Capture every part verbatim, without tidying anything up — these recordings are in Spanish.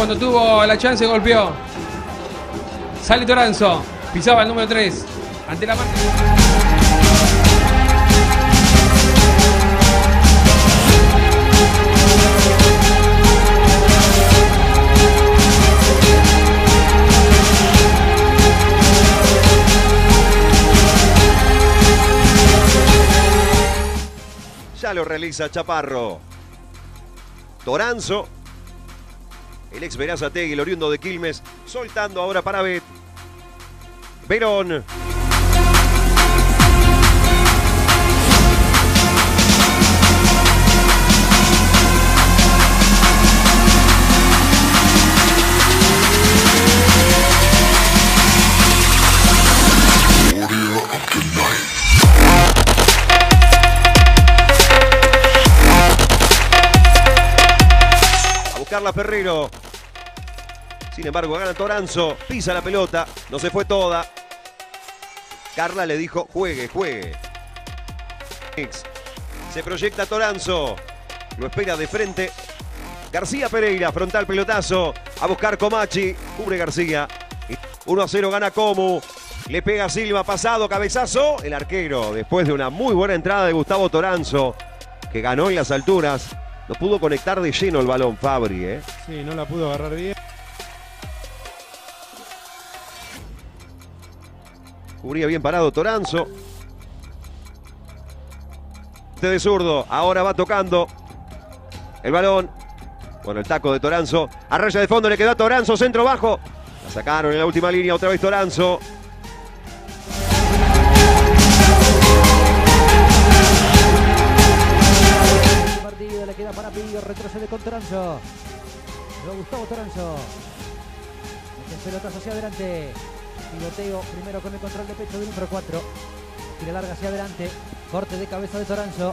cuando tuvo la chance golpeó. Sale Toranzo. Pisaba el número tres. Ante la marca. Ya lo realiza Chaparro. Toranzo. El ex Berazategui, el oriundo de Quilmes, soltando ahora para Bet. Verón. Carla Ferrero. Sin embargo, gana Toranzo. Pisa la pelota. No se fue toda. Carla le dijo, juegue, juegue. Se proyecta Toranzo. Lo espera de frente. García Pereira, frontal pelotazo. A buscar Comachi. Cubre García. uno a cero gana Comu. Le pega Silva, pasado, cabezazo. El arquero, después de una muy buena entrada de Gustavo Toranzo, que ganó en las alturas. No pudo conectar de lleno el balón Fabri, ¿eh? Sí, no la pudo agarrar bien. Cubría bien parado Toranzo. Este de zurdo, ahora va tocando el balón. Bueno, el taco de Toranzo. A raya de fondo le quedó a Toranzo, centro bajo. La sacaron en la última línea, otra vez Toranzo. Le queda para Pillo, retrocede con Toranzo. Lo Gustavo Toranzo. El pelotazo hacia adelante. Pivoteo primero con el control de pecho del número cuatro. Tira larga hacia adelante. Corte de cabeza de Toranzo.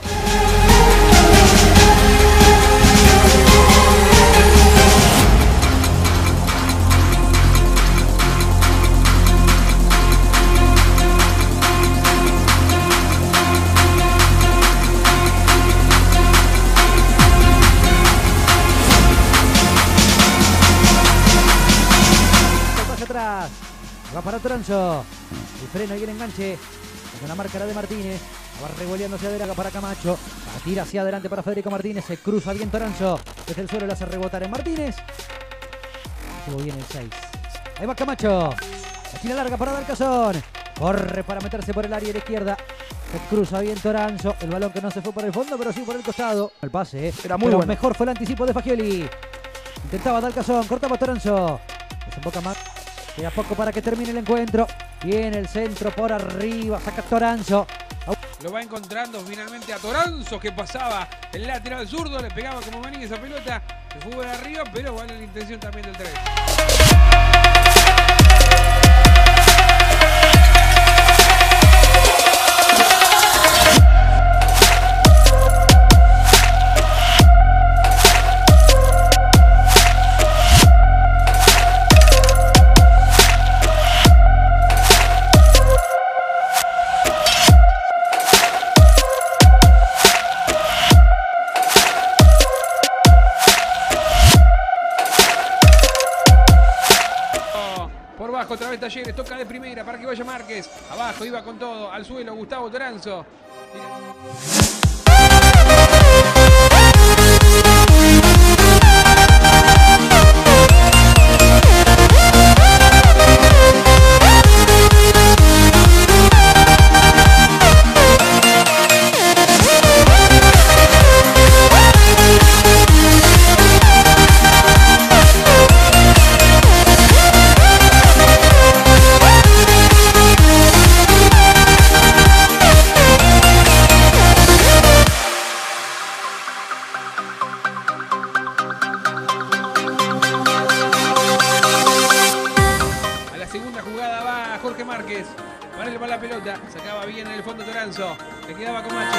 Va para Toranzo. El freno y el enganche. Con la marca la de Martínez. Va revoleando hacia adelante para Camacho. La tira hacia adelante para Federico Martínez. Se cruza bien Toranzo. Desde el suelo le hace rebotar en Martínez. Estuvo bien el seis. Ahí va Camacho. La tira larga para Dalcazón. Corre para meterse por el área de la izquierda. Se cruza bien Toranzo. El balón que no se fue por el fondo, pero sí por el costado. El pase, ¿eh? Era muy pero bueno. Mejor fue el anticipo de Fagioli. Intentaba Dalcazón. Cortaba Toranzo. Desemboca más. Queda poco para que termine el encuentro. Viene el centro por arriba. Saca Toranzo. Lo va encontrando finalmente a Toranzo, que pasaba el lateral zurdo. Le pegaba como manín esa pelota. Se fue por arriba, pero vale la intención también del tres. Otra vez Talleres, toca de primera para que vaya Márquez. Abajo, iba con todo, al suelo Gustavo Toranzo. Jorge Márquez, para él va la pelota, sacaba bien en el fondo Toranzo, le quedaba con Macho.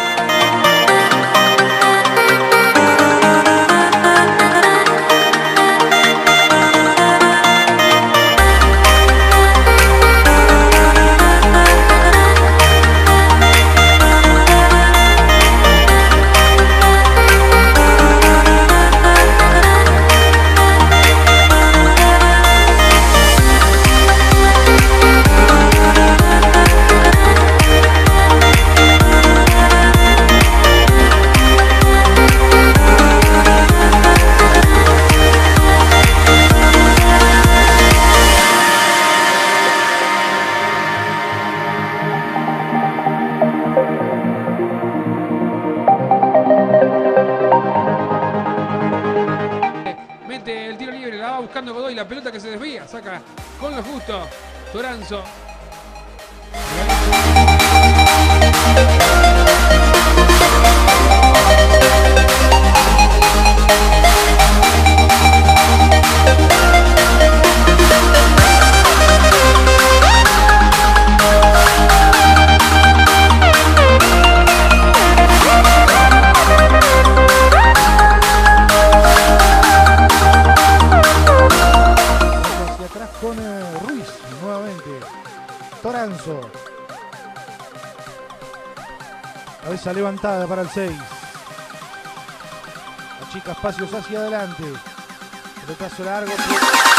buscando Godoy, la pelota que se desvía, saca con lo justo Toranzo. Con eh, Ruiz nuevamente. Toranzo. Cabeza levantada para el seis. Achica espacios hacia adelante. Pelotazo largo.